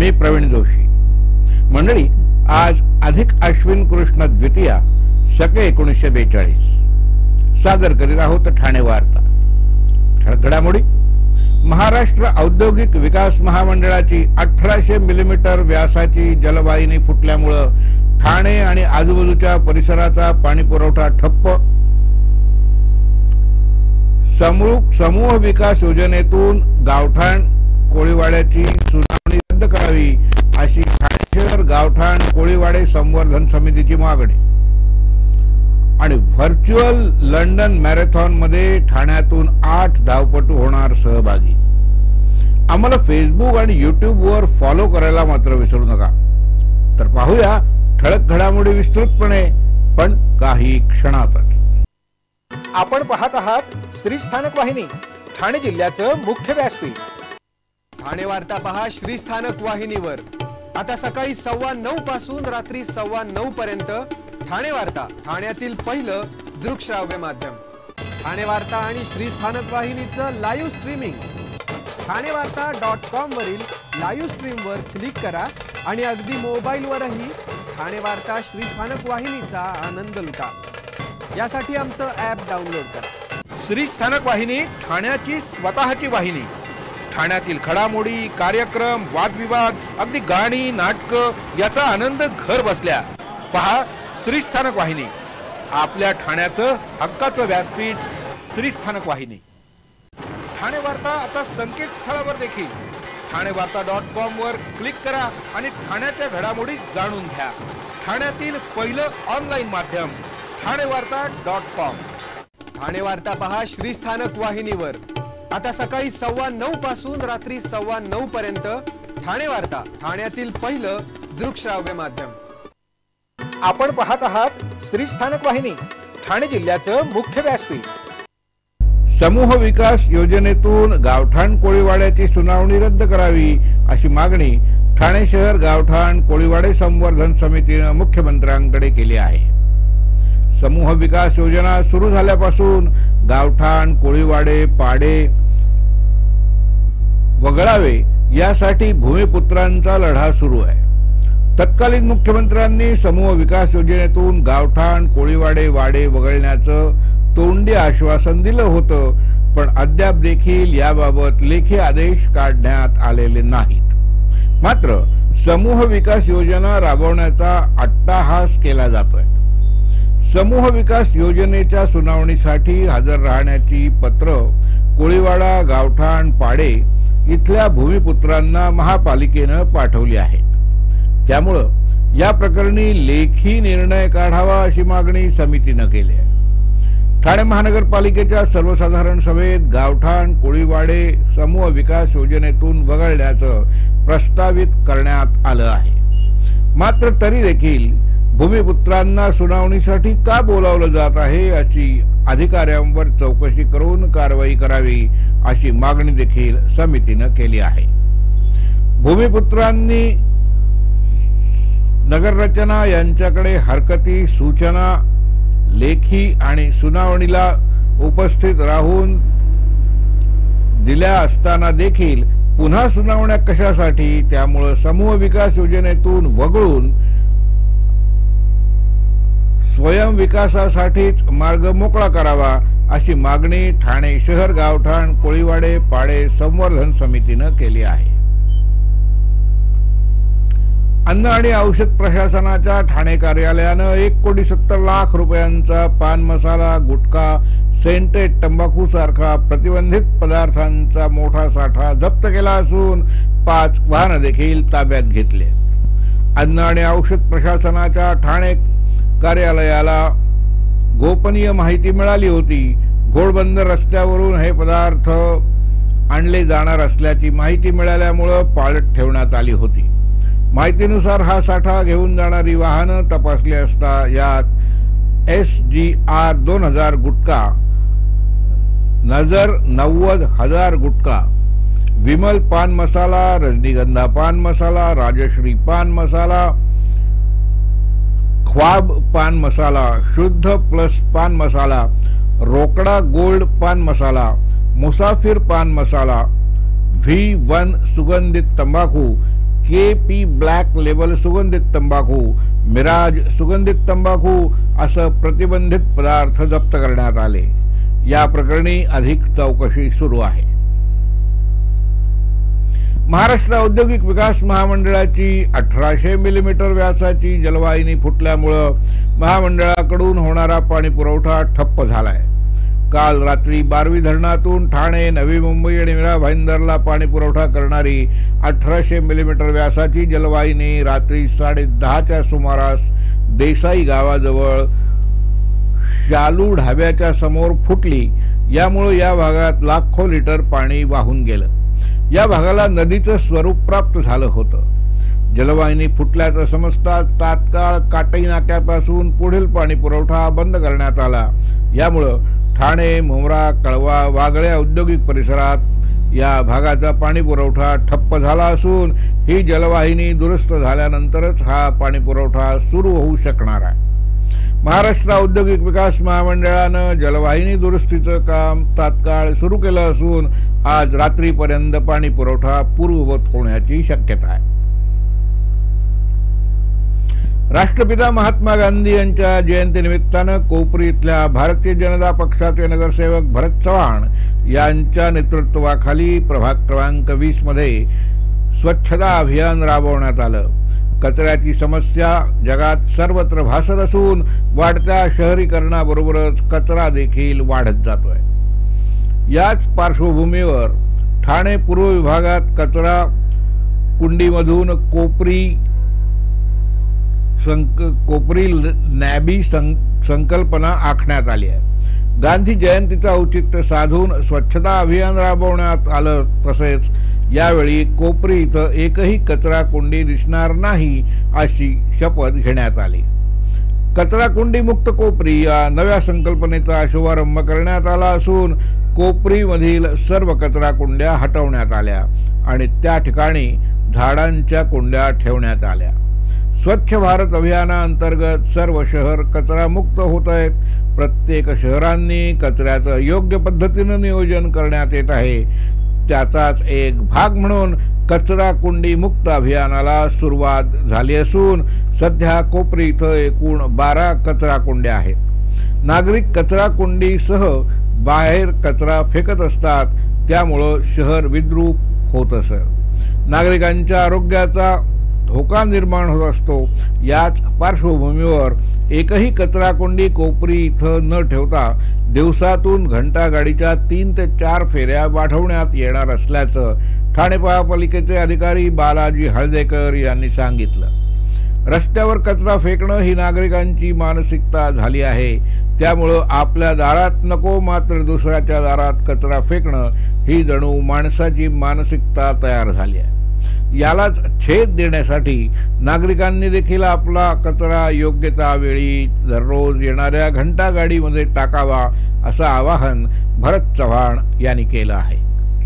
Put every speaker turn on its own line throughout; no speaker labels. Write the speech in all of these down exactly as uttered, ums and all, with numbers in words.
मी प्रवीण जोशी। मंडळी, आज अधिक अश्विन कृष्ण द्वितीया शके एकोणीसशे बेचाळीस सादर करीत आहोत ठाणे वार्ता। ठळक घडामोडी। महाराष्ट्र औद्योगिक विकास महामंडळाची अठराशे मिलीमीटर व्यासाची जलवाहिनी फुटल्यामुळे ठाणे आणि आजूबाजूच्या परिसराचा पाणी पुरवठा ठप्प। समूह विकास योजनेतून गावठाण कोळीवाड्याची सुनावणी रद्द करावी अशी ठाणे शहर गावठाण कोळीवाडे संवर्धन समितीची मागणी। आणि व्हर्च्युअल लंडन मॅरेथॉन मध्ये ठाण्यातून आठ धावपटू होणार सहभागी। आम्हाला फेसबुक आणि यूट्यूब वर फॉलो करायला मात्र विसरू नका। तर पाहूया ठळक घडामोडी विस्तृतपणे, पण काही क्षणातच।
आपण पाहत आहात श्री स्थानक वाहिनी, ठाणे जिल्ह्याचं मुख्य व्यासपीठ।
ठाणे वार्ता पहा श्री स्थानक वाहिनीवर। आता सकाळी सव्वा नऊ पासून रात्री सव्वा नऊ पर्यंत ठाणे वार्ता, ठाण्यातील पहिलं दृकश्राव्य माध्यम। ठाणे वार्ता आणि श्री स्थानक वाहिनीचं live streaming Thane Varta dot com वरील लाईव्ह स्ट्रीम वर क्लिक करा आणि अगदी मोबाईल वरही ठाणे वार्ता श्री स्थानक वाहिनीचा आनंद लुटा। यासाठी आमचं ॲप डाउनलोड करा।
श्री स्थानक वाहिनी ठाण्याची स्वतःची वाहिनी। ठाण्यातील घडामोडी, कार्यक्रम, वादविवाद, अगदी गाणी, नाटक याचा आनंद घर बसल्या पहा श्री स्थानक वाहिनी। आपल्या ठाण्याचं हक्काचं व्यासपीठ श्री स्थानक वाहिनी। ठाणे वार्ता आता संकेतस्थळावर देखील ठाणे वार्ता डॉट कॉम वर क्लिक करा आणि ठाण्याच्या घडामोडी जाणून घ्या। ठाण्यातील पहिलं ऑनलाईन माध्यम ठाणे वार्ता डॉट कॉम।
ठाणे वार्ता पहा श्री स्थानक वाहिनीवर। आता सकाळी सव्वा नऊ पासून रात्री सव्वा नऊ पर्यंत ठाणे वार्ता, ठाण्यातील पहिलं दृकश्राव्य माध्यम।
आपण पाहत आहात श्री स्थानक वाहिनी, ठाणे जिल्ह्याचं मुख्य व्यासपीठ।
समूह विकास योजनेतून गावठाण कोळीवाड्याची सुनावणी रद्द करावी अशी मागणी ठाणे शहर गावठाण कोळीवाडे संवर्धन समितीने मुख्यमंत्र्यांकडे केली आहे। समूह विकास योजना सुरू झाल्यापासून गावठाण, कोळीवाडे, पाडे वगळावे यासाठी भूमिपुत्रांचा लढा सुरू आहे। तत्कालीन मुख्यमंत्र्यांनी समूह विकास योजनेतून गावठाण, कोळीवाडे, वाडे वगळण्याचं तोंडी आश्वासन दिलं होतं, पण अद्याप देखील याबाबत लेखी आदेश काढण्यात आलेले नाहीत। मात्र समूह विकास योजना राबवण्याचा अट्टाहास केला जातोय। समूह विकास योजनेच्या सुनावणीसाठी हजर राहण्याची पत्र कोळीवाडा, गावठाण, पाडे इथल्या भूमिपुत्रांना महापालिकेनं पाठवली आहेत। त्यामुळं या प्रकरणी लेखी निर्णय काढावा अशी मागणी समितीनं केली आहे। ठाणे महानगरपालिकेच्या सर्वसाधारण सभेत गावठाण, कोळीवाडे समूह विकास योजनेतून वगळण्याचं प्रस्तावित करण्यात आलं आहे। मात्र तरी देखील भूमिपुत्रांना सुनावणीसाठी का बोलावलं जात आहे अशी अधिकाऱ्यांवर चौकशी करून कारवाई करावी अशी मागणी देखील समितीनं केली आहे। भूमिपुत्रांनी नगररचना यांच्याकडे हरकती, सूचना लेखी आणि सुनावणीला उपस्थित राहून दिल्या असताना देखील पुन्हा सुनावण्या कशासाठी? त्यामुळे समूह विकास योजनेतून वगळून स्वयं विकासासाठीच मार्ग मोकळा करावा अशी मागणी ठाणे शहर गावठाण कोळीवाडे पाडे संवर्धन समितीनं केली आहे। अन्न आणि औषध प्रशासनाच्या ठाणे कार्यालयानं एक कोटी सत्तर लाख रुपयांचा पान मसाला, गुटखा, सेंटेड तंबाखू सारखा प्रतिबंधित पदार्थांचा मोठा साठा जप्त केला असून पाच वाहनं देखील ताब्यात घेतले। अन्न आणि औषध प्रशासनाच्या ठाणे कार्यालयाला गोपनीय माहिती मिळाली होती। घोडबंदर रस्त्यावरून हे पदार्थ आणले जाणार असल्याची माहिती मिळाल्यामुळे पाळत ठेवण्यात आली होती। माहितीनुसार हा साठा घेऊन जाणारी वाहनं तपासली असता यात एस जी आर दोन हजार गुटखा, नजर नव्वद हजार गुटखा, विमल पान मसाला, रजनीगंधा पान मसाला, राजश्री पान मसाला, ख्वाब पान मसाला, शुद्ध प्लस पान मसाला, रोकडा गोल्ड पान मसाला, मुसाफिर पान मसाला, व्ही वन सुगंधित तंबाखू, के पी ब्लॅक लेबल सुगंधित तंबाखू, मिराज सुगंधित तंबाखू असं प्रतिबंधित पदार्थ जप्त करण्यात आले। या प्रकरणी अधिक चौकशी सुरू आहे। महाराष्ट्र औद्योगिक विकास महामंडळाची अठराशे मिलीमीटर व्यासाची जलवाहिनी फुटल्यामुळे महामंडळाकडून होणारा पाणी पुरवठा ठप्प झालाय। काल रात्री बारवी धरणातून ठाणे, नवी मुंबई आणि मीरा भाईंदरला पाणी पुरवठा करणारी अठराशे मिलीमीटर व्यासाची जलवाहिनी रात्री साडे दहाच्या सुमारास देसाई गावाजवळ शालू ढाब्याच्या समोर फुटली। यामुळे या भागात लाखो लिटर पाणी वाहून गेलं। या भागाला नदीचं स्वरूप प्राप्त झालं होतं। जलवाहिनी फुटल्याचं समजताच तात्काळ काटई नाक्यापासून पुढील पाणी पुरवठा बंद करण्यात आला। यामुळे ठाणे, मुंब्रा, कळवा, वागळे औद्योगिक परिसरात या भागाचा पाणी पुरवठा ठप्प झाला असून ही जलवाहिनी दुरुस्त झाल्यानंतरच हा पाणी पुरवठा सुरू होऊ शकणार आहे। महाराष्ट्र औद्योगिक विकास महामंडळानं जलवाहिनी दुरुस्तीचं काम तात्काळ सुरू केलं असून आज रात्रीपर्यंत पाणी पुरवठा पूर्ववत होण्याची शक्यता आहे। राष्ट्रपिता महात्मा गांधी यांच्या जयंतीनिमित्तानं कोपरी इथल्या भारतीय जनता पक्षाचे नगरसेवक भरत चव्हाण यांच्या नेतृत्वाखाली प्रभाग क्रमांक वीस मध्ये स्वच्छता अभियान राबवण्यात आलं। कचऱ्याची समस्या जगात सर्वत्र भासत असून वाढत्या शहरीकरणाबरोबरच कचरा देखील वाढत जातोय। याच पार्श्वभूमीवर ठाणे पूर्व विभागात कचरा कुंडीमधून कोपरी संक कोपरी नॅबी संकल्पना आखण्यात आली आहे। गांधी जयंतीचं औचित्य साधून स्वच्छता अभियान राबवण्यात आलं। तसेच यावेळी कोपरी इथं एकही कचरा कुंडी दिसणार नाही अशी शपथ घेण्यात आली। कचरा कुंडी मुक्त कोपरी या नव्या संकल्पनेचा शुभारंभ करण्यात आला असून कोपरीमधील सर्व कचरा कुंड्या हटवण्यात आल्या आणि त्या ठिकाणी झाडांच्या कुंड्या ठेवण्यात आल्या। स्वच्छ भारत अभियानाअंतर्गत सर्व शहर कचरा मुक्त होत आहेत। प्रत्येक शहरांनी कचऱ्याचं योग्य पद्धतीने नियोजन करण्यात येत आहे। त्याचाच एक भाग म्हणून कचरा कुंडी मुक्त अभियानाला सुरुवात झाली असून सध्या कोपरी इथं एकूण बारा कचरा कुंड्या आहेत। नागरिक कचरा कुंडीसह बाहेर कचरा फेकत असतात, त्यामुळं शहर विद्रूप होत असतं। नागरिकांच्या आरोग्याचा धोका निर्माण होत असतो। याच पार्श्वभूमीवर एकही कचरा कुंडी कोपरी इथं न ठेवता दिवसातून घंटा गाडीच्या तीन ते चार फेऱ्या वाढवण्यात येणार असल्याचं ठाणे महापालिकेचे अधिकारी बालाजी हळदेकर यांनी सांगितलं। रस्त्यावर कचरा फेकणं ही नागरिकांची मानसिकता झाली आहे। त्यामुळं आपल्या दारात नको मात्र दुसऱ्याच्या दारात कचरा फेकणं ही जणू माणसाची मानसिकता तयार झाली आहे। यालाच छेद देण्यासाठी नागरिकांनी देखील आपला कचरा योग्य त्या वेळी दररोज येणाऱ्या घंटा गाडीमध्ये टाकावा असं आवाहन भरत चव्हाण यांनी केलं आहे।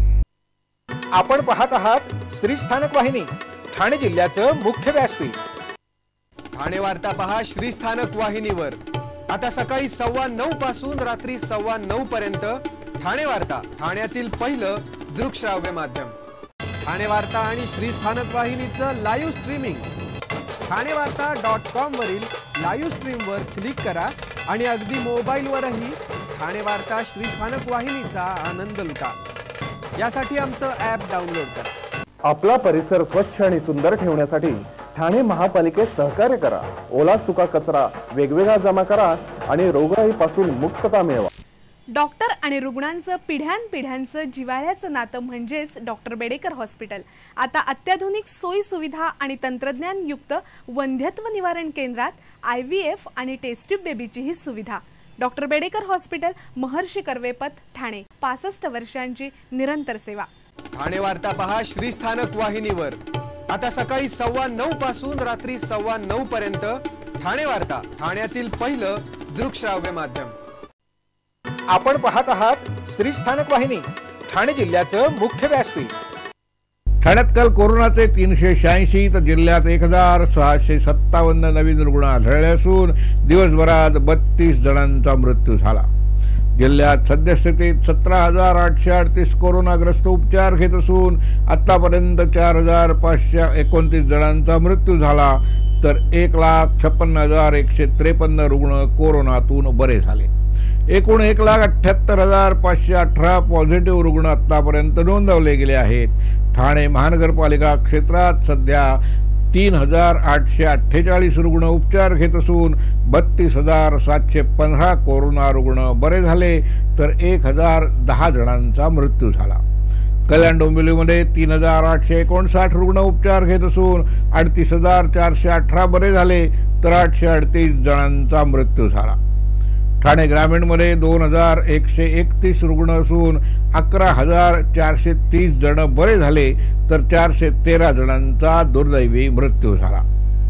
आपण पाहत आहात श्री स्थानक वाहिनी, ठाणे जिल्ह्याचं मुख्य व्यासपीठ।
ठाणे वार्ता पहा श्री स्थानक वाहिनीवर। आता सकाळी सव्वा नऊ पासून रात्री सव्वा नऊ पर्यंत ठाणे वार्ता, ठाण्यातील पहिलं दृकश्राव्य माध्यम। ठाणे वार्ता आणि श्री स्थानक वाहिनीचं live streaming Thane Varta dot com वरील लाईव्ह स्ट्रीमवर क्लिक करा आणि अगदी मोबाईलवरही ठाणे वार्ता श्री स्थानक वाहिनीचा आनंद लुटा। यासाठी आमचं ॲप डाउनलोड करा।
आपला परिसर स्वच्छ आणि सुंदर ठेवण्यासाठी ठाणे महापालिकेत सहकार्य करा। ओला सुका कचरा वेगवेगळा जमा करा आणि रोगराईपासून मुक्तता मिळवा।
डॉक्टर आणि रुग्णांचं पिढ्यानपिढ्यांचं जिव्हाळ्याचं नातं म्हणजेच डॉक्टर बेडेकर हॉस्पिटल। आता अत्याधुनिक सोयी सुविधा आणि तंत्रज्ञान युक्त वंध्यत्व निवारण केंद्रात आय व्ही एफ आणि टेस्ट ट्यूब बेबीची ही सुविधा। Doctor Bedekar hospital, Maharshi Karvepath, Thane. पासष्ट वर्षांची निरंतर सेवा।
ठाणे वार्ता पहा श्री स्थानक वाहिनीवर। आता सकाळी सव्वा नऊ पासून रात्री सव्वा नऊ पर्यंत ठाणे वार्ता, ठाण्यातील पहिलं दृकश्राव्य माध्यम।
आपण पाहत आहात श्री स्थानक वाहिनी, ठाणे जिल्ह्याचं मुख्य व्यासपीठ।
ठाण्यात काल कोरोनाचे तीनशे शहाऐंशी तर जिल्ह्यात एक हजार सहाशे सत्तावन्न नवीन रुग्ण आढळले असून दिवसभरात बत्तीस जणांचा मृत्यू झाला। जिल्ह्यात सद्यस्थितीत सतरा हजार आठशे अडतीस कोरोनाग्रस्त उपचार घेत असून आतापर्यंत चार हजार पाचशे एकोणतीस जणांचा मृत्यू झाला, तर एक लाख छप्पन्न हजार एकशे त्रेपन्न रुग्ण कोरोनातून बरे झाले. एकूण एक लाख अठ्ठ्याहत्तर हजार पाचशे अठरा पॉझिटिव्ह रुग्ण आतापर्यंत नोंदवले गेले आहेत. ठाणे महानगरपालिका क्षेत्रात सध्या तीन हजार आठशे अठ्ठेचाळीस रुग्ण उपचार घेत असून बत्तीस हजार सातशे पंधरा कोरोना रुग्ण बरे झाले, तर एक हजार दहा जणांचा मृत्यू झाला. कल्याण डोंबिवलीमध्ये तीन हजार आठशे एकोणसाठ रुग्ण उपचार घेत असून अडतीस हजार चारशे अठरा बरे झाले, तर आठशे अडतीस जणांचा मृत्यू झाला. ठाणे ग्रामीणमध्ये दोन हजार एकशे एकतीस रुग्ण असून अकरा हजार चारशे तीस जण बरे झाले, तर चारशे तेरा जणांचा दुर्दैवी मृत्यू झाला.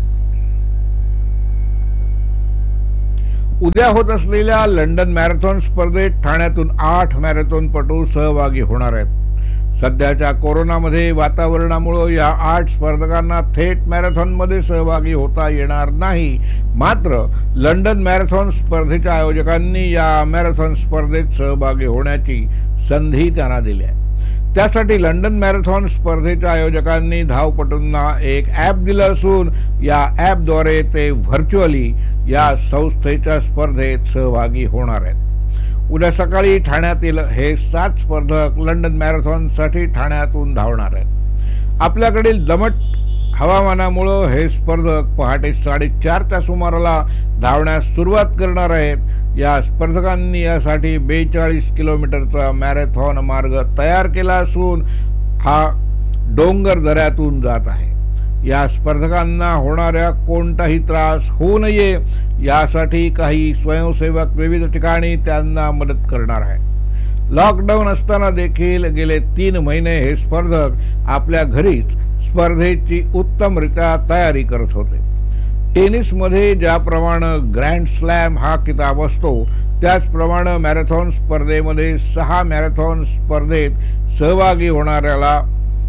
उद्या होत असलेल्या लंडन मॅरेथॉन स्पर्धेत ठाण्यातून आठ मॅरेथॉनपटू सहभागी होणार आहेत. सध्याच्या कोरोनामध्ये वातावरणामुळे या आठ स्पर्धकांना थेट मॅरेथॉनमध्ये सहभागी होता येणार नाही. मात्र लंडन मॅरेथॉन स्पर्धेच्या आयोजकांनी या मॅरेथॉन स्पर्धेत सहभागी होण्याची संधी त्यांना दिली आहे. त्यासाठी लंडन मॅरेथॉन स्पर्धेच्या आयोजकांनी धावपटूंना एक ॲप दिलं असून या ॲपद्वारे ते व्हर्च्युअली या संस्थेच्या स्पर्धेत सहभागी होणार आहेत. उद्या सकाळी ठाण्यातील हे सात स्पर्धक लंडन मॅरेथॉनसाठी ठाण्यातून धावणार आहेत. आपल्याकडील दमट हवामानामुळे हे स्पर्धक पहाटे साडेचारच्या सुमाराला धावण्यास सुरुवात करणार आहेत. या स्पर्धकांनी यासाठी बेचाळीस किलोमीटरचा मॅरेथॉन मार्ग तयार केला असून हा डोंगर दऱ्यातून जात आहे. या स्पर्धकांना होणाऱ्या कोणताही त्रास होऊ नये यासाठी काही स्वयंसेवक विविध ठिकाणी त्यांना मदत करणार आहे. लॉकडाऊन असताना देखील गेले तीन महिने हे स्पर्धक आपल्या घरीच स्पर्धेची उत्तमरित्या तयारी करत होते. टेनिसमध्ये ज्याप्रमाणे ग्रँड स्लॅम हा किताब असतो, त्याचप्रमाणे मॅरेथॉन स्पर्धेमध्ये सहा मॅरेथॉन स्पर्धेत सहभागी होणाऱ्याला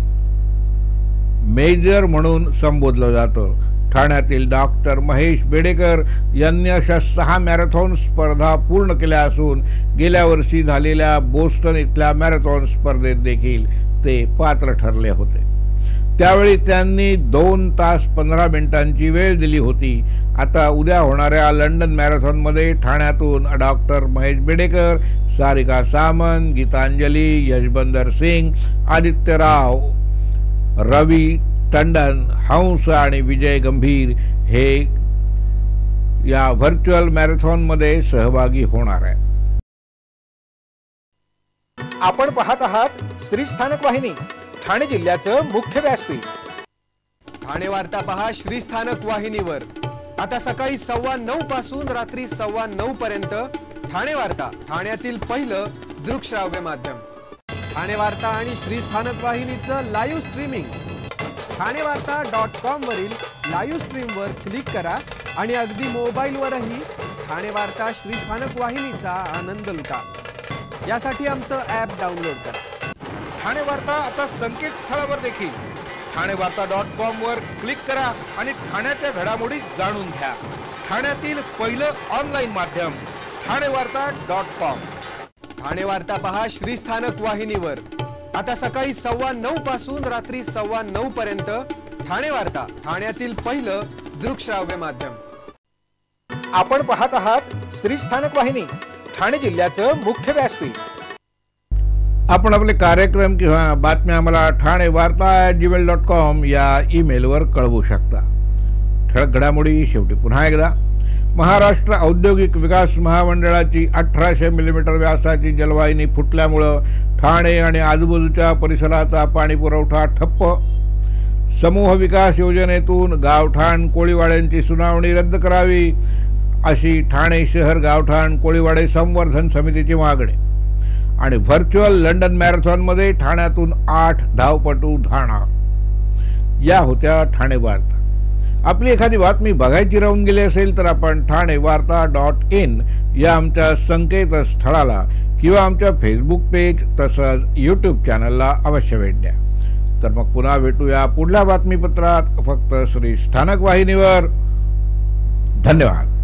मेजर म्हणून संबोधलं जातं. ठाण्यातील डॉक्टर महेश बेडेकर यांनी अशा सहा मॅरेथॉन स्पर्धा पूर्ण केल्या असून गेल्या वर्षी झालेल्या बोस्टन इथल्या मॅरेथॉन स्पर्धेत देखील ते पात्र ठरले होते. त्यावेळी त्यांनी दोन तास पंधरा मिनिटांची वेळ दिली होती. आता उद्या होणाऱ्या लंडन मॅरेथॉनमध्ये ठाण्यातून डॉक्टर महेश बेडेकर, सारिका सामंत, गीतांजली, यशबंदर सिंग, आदित्यराव, रवी टंडन, हंस आणि विजय गंभीर हे या व्हर्च्युअल मॅरेथॉन मध्ये सहभागी होणार आहे.
आपण पाहत आहात श्री स्थानक वाहिनी, ठाणे जिल्ह्याचं मुख्य व्यासपीठ.
ठाणे वार्ता पहा श्री स्थानक वाहिनीवर. आता सकाळी सव्वा नऊ पासून रात्री सव्वा नऊ पर्यंत ठाणे वार्ता, ठाण्यातील पहिलं दृकश्राव्य माध्यम. ठाणे वार्ता आणि श्री स्थानक वाहिनीचं live streaming Thane Varta dot com वरील लाईव्ह स्ट्रीमवर क्लिक करा आणि अगदी मोबाईलवरही ठाणे वार्ता श्री स्थानक वाहिनीचा आनंद लुटा. यासाठी आमचं ॲप डाउनलोड करा.
ठाणे वार्ता आता संकेतस्थळावर देखील ठाणे वार्ता डॉट कॉम वर क्लिक करा आणि ठाण्याच्या घडामोडी जाणून घ्या. ठाण्यातील पहिलं ऑनलाईन माध्यम ठाणे वार्ता डॉट कॉम.
ठाणे वार्ता पहा श्री स्थानक वाहिनीवर. आता सकाळी सव्वा नऊ पासून रात्री सव्वा नऊ पर्यंत ठाणे वार्ता, ठाण्यातील पहिलं दृकश्राव्य माध्यम.
आपण पाहत आहात श्री स्थानक वाहिनी, ठाणे जिल्ह्याचं मुख्य व्यासपीठ.
आपण आपले कार्यक्रम किंवा बातम्या आम्हाला ठाणे वार्ता जीमेल डॉट कॉम या ईमेलवर कळवू शकता. ठळक घडामोडी शेवटी पुन्हा एकदा. महाराष्ट्र औद्योगिक विकास महामंडळाची अठराशे मिलीमीटर व्यासाची जलवाहिनी फुटल्यामुळं ठाणे आणि आजूबाजूच्या परिसराचा पाणी पुरवठा ठप्प. समूह विकास योजनेतून गावठाण कोळीवाड्यांची सुनावणी रद्द करावी अशी ठाणे शहर गावठाण कोळीवाडे संवर्धन समितीची मागणी. आणि व्हर्च्युअल लंडन मॅरेथॉनमध्ये ठाण्यातून आठ धावपटू धावणार. या होत्या ठाणे वार्ता. आपली एखादी बातमी बघायची राहून गेली असेल तर आपण ठाणे वार्ता डॉट इन या आमच्या संकेतस्थळाला किंवा आमच्या फेसबुक पेज तसंच यूट्यूब चॅनलला अवश्य भेट द्या. तर मग पुन्हा भेटूया पुढल्या बातमीपत्रात फक्त श्री स्थानक वाहिनीवर. धन्यवाद.